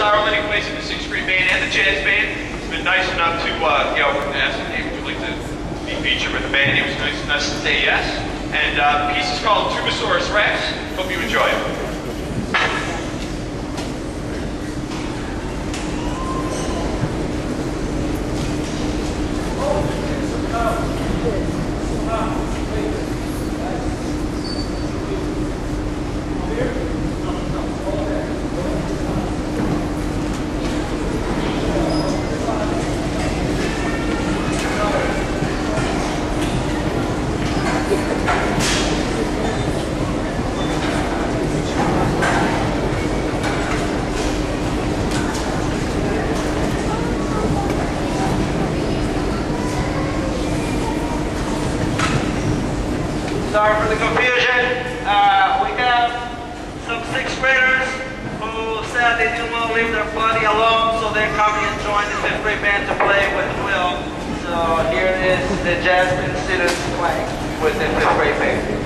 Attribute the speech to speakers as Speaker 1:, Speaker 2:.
Speaker 1: Tubasaurus, letting plays in the 6th grade band and the jazz band. He's been nice enough to, ask him, hey, would you like to be featured with the band? He was nice enough to say yes. And the piece is called Tubasaurus Rex. Hope you enjoy it.
Speaker 2: Sorry for the confusion. We have some 6th graders who said they didn't want to leave their buddy alone, so they're coming and join the 5th grade band to play with Will. So here it is, the jazz band students playing with the 5th grade band.